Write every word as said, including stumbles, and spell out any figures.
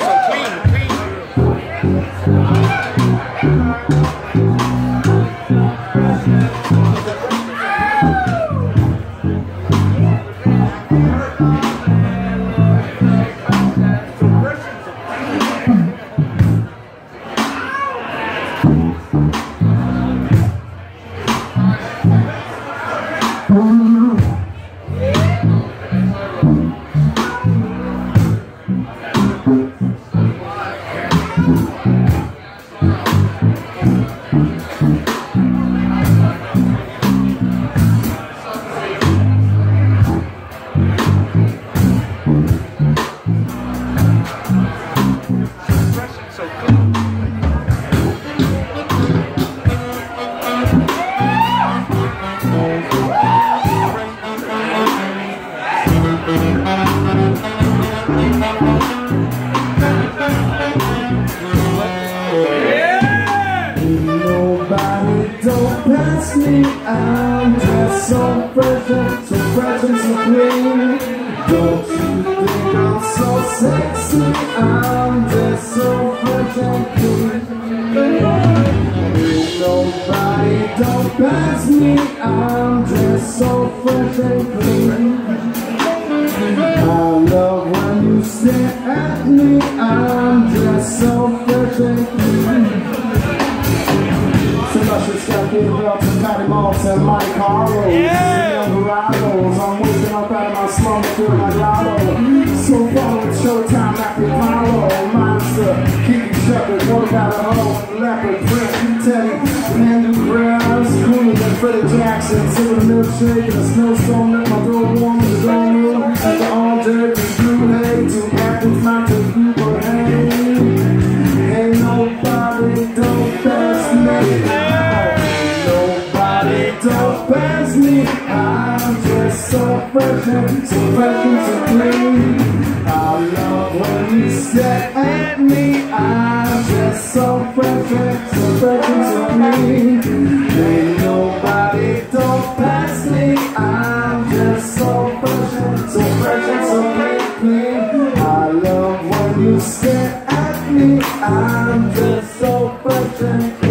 so clean, clean. I'm just so fresh and so fresh and so clean. Don't you think I'm so sexy? I'm just so fresh and clean. Ain't nobody don't pass me. I'm just so fresh and clean. I love when you stare at me. I'm just so fresh and clean. Luscious got big up and Patty Malts and Monte Carlos. Yeah! Dorados. I'm waking up out of my slum to feel my lotto. So far with Showtime after Apollo. Monster, Kiki Shepherd, what about a hoe? Leopard print, Teddy, Andrew Krabs, cooler than Freddie Jackson. Sipping a milkshake and a snowstorm that my door warm in the dorm room. After all dirt and blue hay, two actors not to do but hey. Ain't nobody don't pass me. Don't pass me, I'm just so fresh and so fresh and so clean. I love when you stare at me. I'm just so fresh and so fresh and so clean. Ain't nobody don't pass me. I'm just so fresh and so fresh and so clean. I love when you stare at me. I'm just so fresh and